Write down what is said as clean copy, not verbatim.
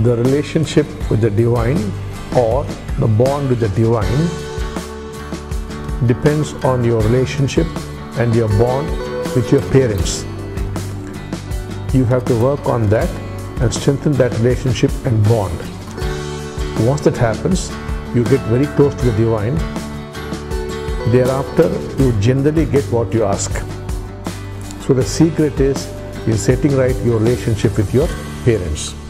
The relationship with the divine or the bond with the divine depends on your relationship and your bond with your parents. You have to work on that and strengthen that relationship and bond. Once that happens, you get very close to the divine. Thereafter, you generally get what you ask. So the secret is in setting right your relationship with your parents.